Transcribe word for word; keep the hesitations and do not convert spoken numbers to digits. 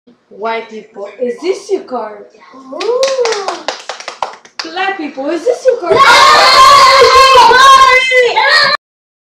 White people, is this your card? Ooh. Black people, is this your card? No!